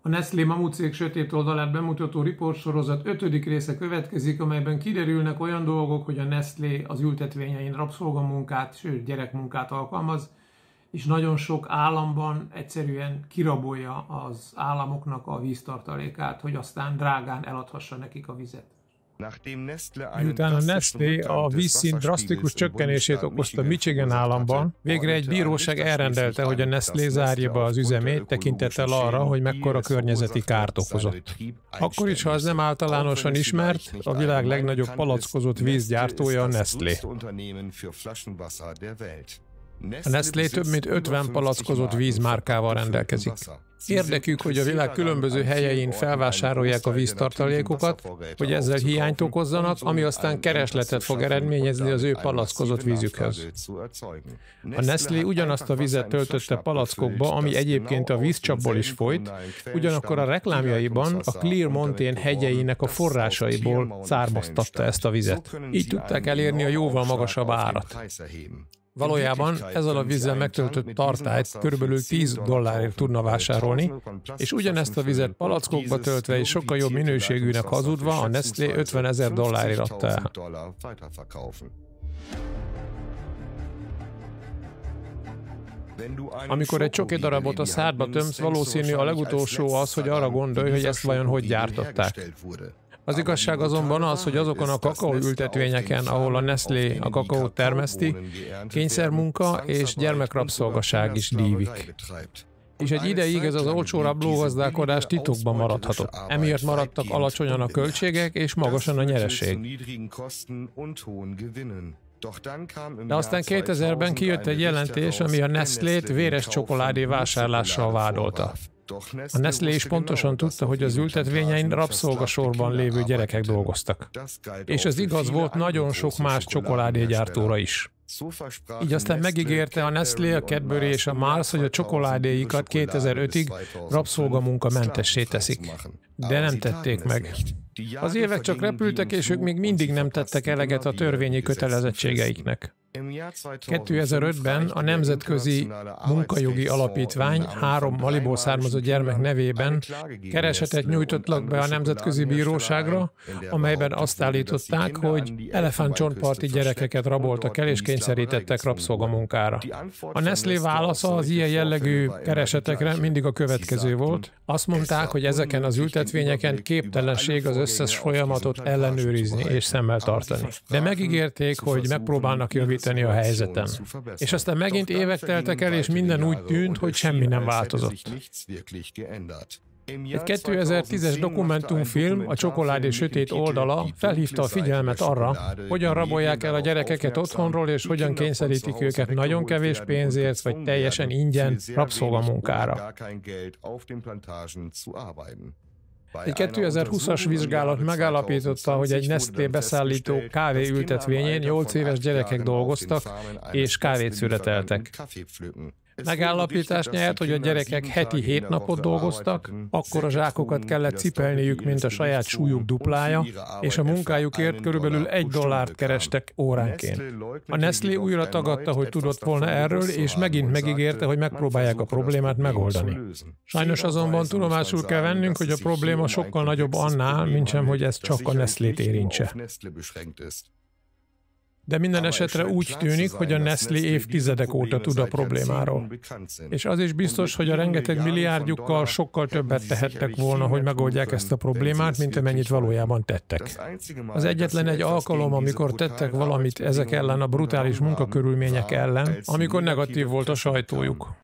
A Nestlé mamutcég sötét oldalát bemutató riportsorozat 5. része következik, amelyben kiderülnek olyan dolgok, hogy a Nestlé az ültetvényein rabszolgamunkát, sőt gyerekmunkát alkalmaz, és nagyon sok államban egyszerűen kirabolja az államoknak a víztartalékát, hogy aztán drágán eladhassa nekik a vizet. Miután a Nestlé a vízszint drasztikus csökkenését okozta Michigan államban, végre egy bíróság elrendelte, hogy a Nestlé zárja be az üzemét, tekintettel arra, hogy mekkora környezeti kárt okozott. Akkor is, ha az nem általánosan ismert, a világ legnagyobb palackozott vízgyártója a Nestlé. A Nestlé több mint 50 palackozott vízmárkával rendelkezik. Érdekük, hogy a világ különböző helyein felvásárolják a víztartalékokat, hogy ezzel hiányt okozzanak, ami aztán keresletet fog eredményezni az ő palackozott vízükhöz. A Nestlé ugyanazt a vizet töltötte palackokba, ami egyébként a vízcsapból is folyt, ugyanakkor a reklámjaiban a Clear Mountain hegyeinek a forrásaiból származtatta ezt a vizet. Így tudták elérni a jóval magasabb árat. Valójában ezzel a vízzel megtöltött tartályt körülbelül $10 tudna vásárolni, és ugyanezt a vizet palackokba töltve és sokkal jobb minőségűnek hazudva a Nestlé $50,000 adta el. Amikor egy csoki darabot a szádba tömsz, valószínű a legutolsó az, hogy arra gondolj, hogy ezt vajon hogy gyártották. Az igazság azonban az, hogy azokon a kakaóültetvényeken, ahol a Nestlé a kakaót termeszti, kényszermunka és gyermekrabszolgaság is dívik. És egy ideig ez az olcsó rablógazdálkodás titokban maradhatott. Emiatt maradtak alacsonyan a költségek és magasan a nyereség. De aztán 2000-ben kijött egy jelentés, ami a Nestlét véres csokoládé vásárlással vádolta. A Nestlé is pontosan tudta, hogy az ültetvényein rabszolgasorban lévő gyerekek dolgoztak. És ez igaz volt nagyon sok más csokoládégyártóra is. Így aztán megígérte a Nestlé, a Cadbury és a Mars, hogy a csokoládéikat 2005-ig rabszolgamunkamentessé teszik. De nem tették meg. Az évek csak repültek, és ők még mindig nem tettek eleget a törvényi kötelezettségeiknek. 2005-ben a Nemzetközi Munkajogi Alapítvány 3 Maliból származó gyermek nevében keresetet nyújtottak be a Nemzetközi Bíróságra, amelyben azt állították, hogy elefántcsontparti gyerekeket raboltak el és kényszerítettek rabszolgamunkára. A Nestlé válasza az ilyen jellegű keresetekre mindig a következő volt. Azt mondták, hogy ezeken az ültetvényeken képtelenség az összes folyamatot ellenőrizni és szemmel tartani. De megígérték, hogy megpróbálnak javítani a helyzeten. És aztán megint évek teltek el, és minden úgy tűnt, hogy semmi nem változott. Egy 2010-es dokumentumfilm, a Csokoládé sötét oldala felhívta a figyelmet arra, hogyan rabolják el a gyerekeket otthonról, és hogyan kényszerítik őket nagyon kevés pénzért, vagy teljesen ingyen rabszolgamunkára. Egy 2020-as vizsgálat megállapította, hogy egy Nestlé beszállító kávéültetvényén 8 éves gyerekek dolgoztak és kávét szüreteltek. Megállapítást nyert, hogy a gyerekek heti 7 napot dolgoztak, akkora zsákokat kellett cipelniük, mint a saját súlyuk duplája, és a munkájukért körülbelül $1 kerestek óránként. A Nestlé újra tagadta, hogy tudott volna erről, és megint megígérte, hogy megpróbálják a problémát megoldani. Sajnos azonban tudomásul kell vennünk, hogy a probléma sokkal nagyobb annál, mintsem, hogy ez csak a Nestlét érintse. De minden esetre úgy tűnik, hogy a Nestlé évtizedek óta tud a problémáról. És az is biztos, hogy a rengeteg milliárdjukkal sokkal többet tehettek volna, hogy megoldják ezt a problémát, mint amennyit valójában tettek. Az egyetlen egy alkalom, amikor tettek valamit ezek ellen a brutális munkakörülmények ellen, amikor negatív volt a sajtójuk.